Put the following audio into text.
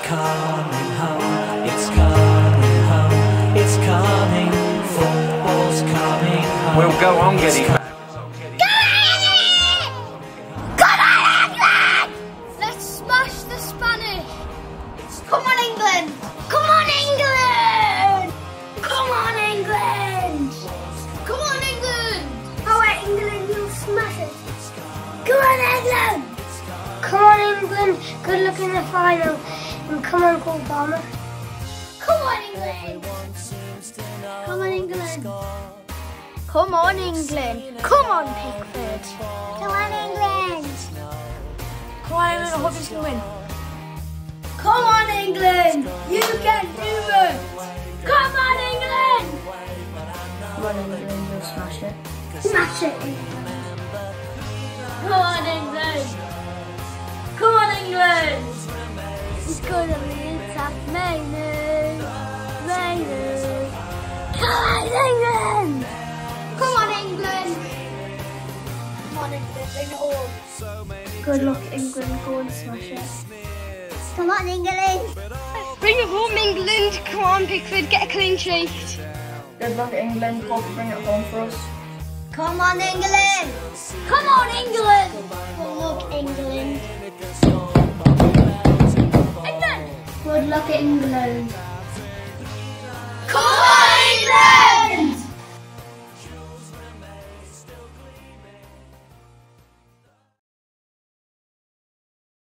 coming home, it's coming home, it's coming, football's coming home. We'll go on getting back. Let's smash the Spanish! Come on, England! Come on, England! Come on, England! Come on, England! All right, England, you'll smash it! Come on, England! Come on, England! Good luck in the final. And come on, Cole Palmer. Come on, England! Come on, England! Come on, England! Come on, Pickford! Come on, England! Come on, England, I hope you can win. Come on, England! You can do it! Come on, England! Come on, England, you'll smash it. Smash it! Come on, England! Come on, England! It's gonna be a tough Maynard! Come on, England! Come on, England! Come on, England, bring it home! Good luck, England, go and smash it. Come on, England! Bring it home, England! Come on, Pickford, get a clean sheet! Good luck, England. Hope you bring it home for us. Come on, England! Come on, England! Good luck, England! England! Good luck, England! Come on!